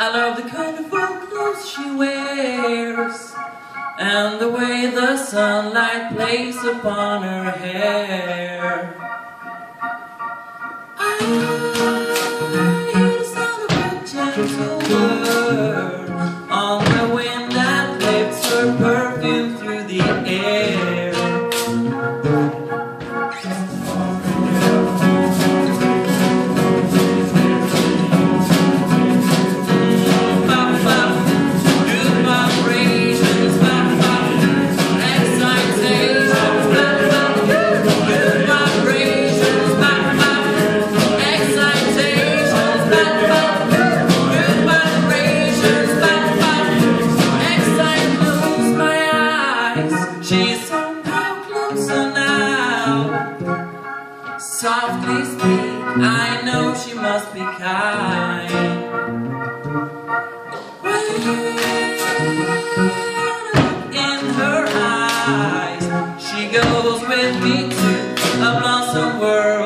I love the colorful clothes she wears, and the way the sunlight plays upon her hair. I hear the sound of her gentle word on the wind that lifts her perfume through the air. She's somehow closer now. Softly speak, I know she must be kind. When in her eyes, she goes with me to a blossom world.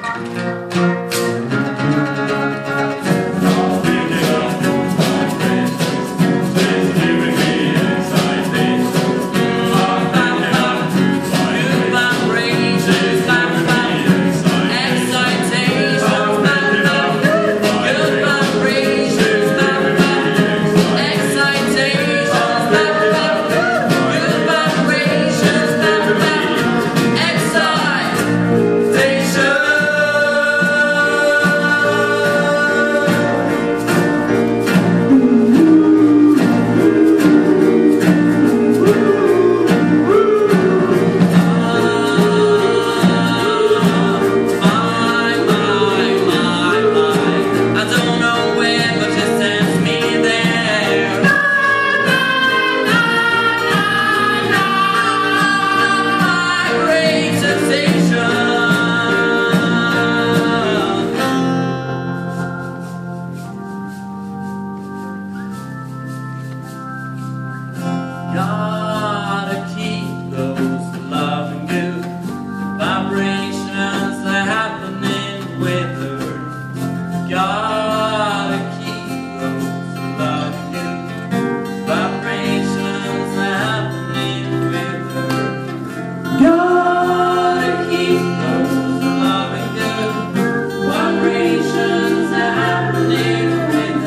Gotta keep those loving good vibrations that happening with her. Gotta keep those loving good vibrations that happening with her. Gotta keep those loving good vibrations that happening with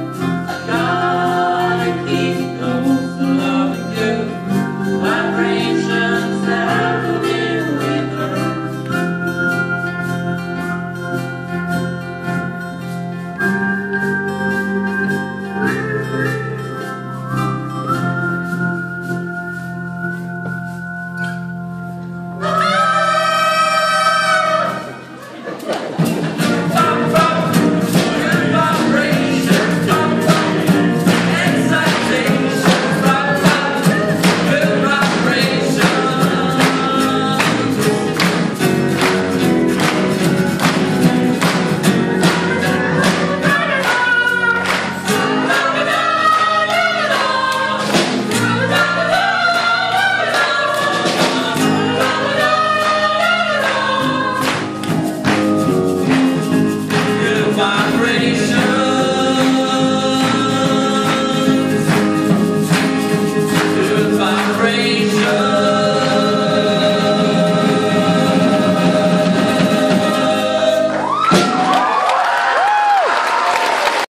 her. Gotta keep those loving good vibrations.